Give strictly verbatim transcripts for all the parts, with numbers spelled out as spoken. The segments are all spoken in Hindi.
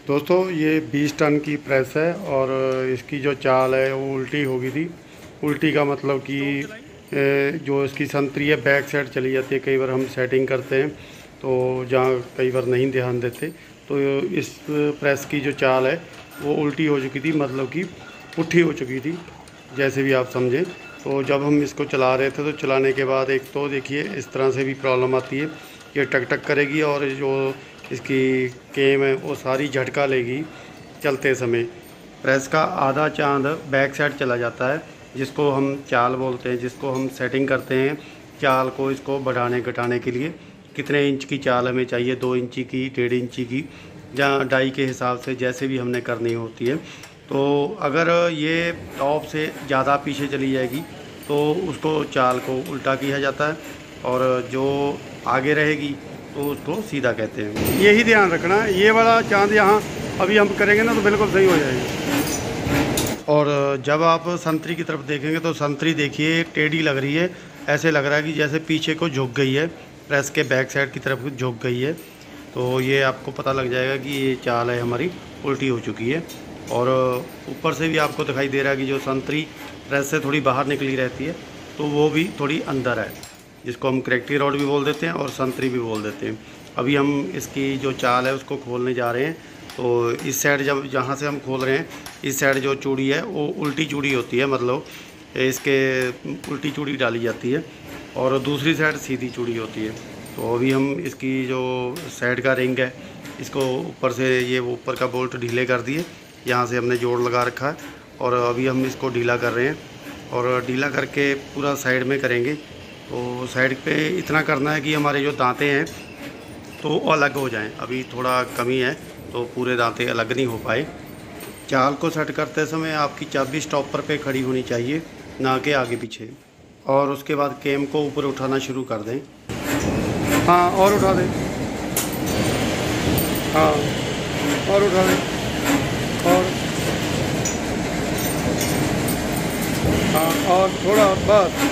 दोस्तों ये बीस टन की प्रेस है और इसकी जो चाल है वो उल्टी हो गई थी। उल्टी का मतलब कि ए, जो इसकी संतरी है बैक साइड चली जाती है। कई बार हम सेटिंग करते हैं तो जहाँ कई बार नहीं ध्यान देते तो इस प्रेस की जो चाल है वो उल्टी हो चुकी थी, मतलब कि पुट्ठी हो चुकी थी, जैसे भी आप समझें। तो जब हम इसको चला रहे थे तो चलाने के बाद एक तो देखिए इस तरह से भी प्रॉब्लम आती है, ये टक टक करेगी और जो इसकी केम है वो सारी झटका लेगी चलते समय। प्रेस का आधा चांद बैक साइड चला जाता है, जिसको हम चाल बोलते हैं, जिसको हम सेटिंग करते हैं चाल को इसको बढ़ाने घटाने के लिए। कितने इंच की चाल हमें चाहिए, दो इंची की, डेढ़ इंची की, जहाँ डाई के हिसाब से जैसे भी हमने करनी होती है। तो अगर ये टॉप से ज़्यादा पीछे चली जाएगी तो उसको चाल को उल्टा किया जाता है, और जो आगे रहेगी तो उसको सीधा कहते हैं। यही ध्यान रखना है, ये वाला चांद यहाँ अभी हम करेंगे ना तो बिल्कुल सही हो जाएगी। और जब आप संतरी की तरफ देखेंगे तो संतरी देखिए टेढ़ी लग रही है, ऐसे लग रहा है कि जैसे पीछे को झुक गई है, प्रेस के बैक साइड की तरफ झुक गई है। तो ये आपको पता लग जाएगा कि ये चाल है हमारी उल्टी हो चुकी है। और ऊपर से भी आपको दिखाई दे रहा है कि जो संतरी प्रेस से थोड़ी बाहर निकली रहती है तो वो भी थोड़ी अंदर है, जिसको हम करेक्टिव रॉड भी बोल देते हैं और संतरी भी बोल देते हैं। अभी हम इसकी जो चाल है उसको खोलने जा रहे हैं। तो इस साइड जब जहाँ से हम खोल रहे हैं, इस साइड जो चूड़ी है वो उल्टी चूड़ी होती है, मतलब इसके उल्टी चूड़ी डाली जाती है, और दूसरी साइड सीधी चूड़ी होती है। तो अभी हम इसकी जो साइड का रिंग है इसको ऊपर से, ये ऊपर का बोल्ट ढीले कर दिए, यहाँ से हमने जोड़ लगा रखा है, और अभी हम इसको ढीला कर रहे हैं। और ढीला करके पूरा साइड में करेंगे। तो साइड पे इतना करना है कि हमारे जो दांते हैं तो अलग हो जाएं। अभी थोड़ा कमी है तो पूरे दांते अलग नहीं हो पाए। चाल को सेट करते समय आपकी चाबी स्टॉपर पे खड़ी होनी चाहिए, ना कि आगे पीछे। और उसके बाद केम को ऊपर उठाना शुरू कर दें। हाँ, और उठा दें। हाँ, और उठा दें। और हाँ, और थोड़ा बस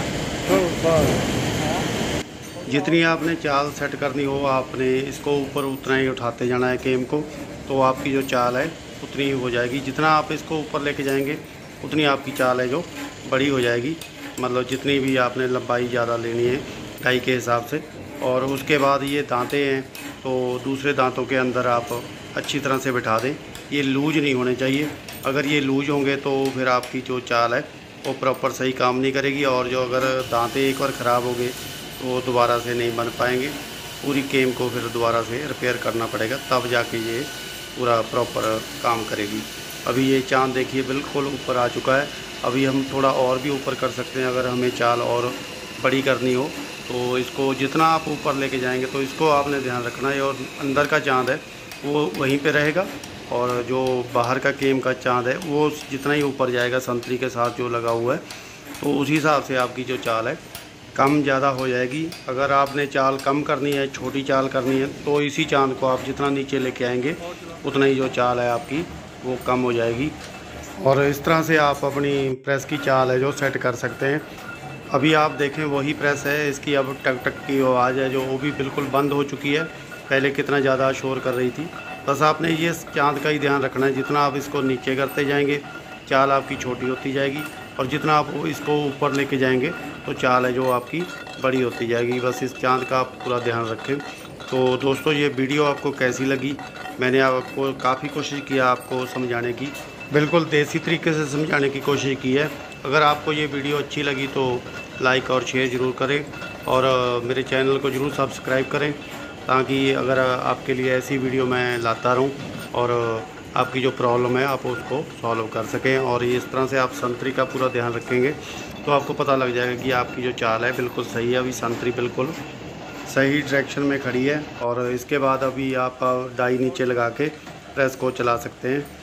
जितनी आपने चाल सेट करनी हो आपने इसको ऊपर उतना ही उठाते जाना है केम को, तो आपकी जो चाल है उतनी ही हो जाएगी। जितना आप इसको ऊपर लेके जाएंगे उतनी आपकी चाल है जो बड़ी हो जाएगी, मतलब जितनी भी आपने लंबाई ज़्यादा लेनी है डाई के हिसाब से। और उसके बाद ये दांते हैं तो दूसरे दांतों के अंदर आप अच्छी तरह से बिठा दें। ये लूज नहीं होने चाहिए, अगर ये लूज होंगे तो फिर आपकी जो चाल है वो प्रॉपर सही काम नहीं करेगी, और जो अगर दांते एक बार ख़राब हो गए तो दोबारा से नहीं बन पाएंगे। पूरी केम को फिर दोबारा से रिपेयर करना पड़ेगा, तब जाके ये पूरा प्रॉपर काम करेगी। अभी ये चांद देखिए बिल्कुल ऊपर आ चुका है। अभी हम थोड़ा और भी ऊपर कर सकते हैं, अगर हमें चाल और बड़ी करनी हो तो इसको जितना आप ऊपर लेके जाएंगे तो इसको आपने ध्यान रखना है। और अंदर का चांद है वो वहीं पे रहेगा, और जो बाहर का केम का चांद है वो जितना ही ऊपर जाएगा संतरी के साथ जो लगा हुआ है, तो उसी हिसाब से आपकी जो चाल है कम ज़्यादा हो जाएगी। अगर आपने चाल कम करनी है, छोटी चाल करनी है, तो इसी चांद को आप जितना नीचे लेके आएंगे उतना ही जो चाल है आपकी वो कम हो जाएगी। और इस तरह से आप अपनी प्रेस की चाल है जो सेट कर सकते हैं। अभी आप देखें वही प्रेस है, इसकी अब टक टक की आवाज़ है जो वो भी बिल्कुल बंद हो चुकी है। पहले कितना ज़्यादा शोर कर रही थी। बस आपने ये चांद का ही ध्यान रखना है, जितना आप इसको नीचे करते जाएंगे चाल आपकी छोटी होती जाएगी, और जितना आप इसको ऊपर लेके जाएंगे तो चाल है जो आपकी बड़ी होती जाएगी। बस इस चांद का आप पूरा ध्यान रखें। तो दोस्तों ये वीडियो आपको कैसी लगी? मैंने आपको काफ़ी कोशिश किया आपको समझाने की, बिल्कुल देसी तरीके से समझाने की कोशिश की है। अगर आपको ये वीडियो अच्छी लगी तो लाइक और शेयर ज़रूर करें, और मेरे चैनल को ज़रूर सब्सक्राइब करें, ताकि अगर आपके लिए ऐसी वीडियो मैं लाता रहूं और आपकी जो प्रॉब्लम है आप उसको सॉल्व कर सकें। और इस तरह से आप संतरी का पूरा ध्यान रखेंगे तो आपको पता लग जाएगा कि आपकी जो चाल है बिल्कुल सही है। अभी संतरी बिल्कुल सही डायरेक्शन में खड़ी है, और इसके बाद अभी आप डाई नीचे लगा के प्रेस को चला सकते हैं।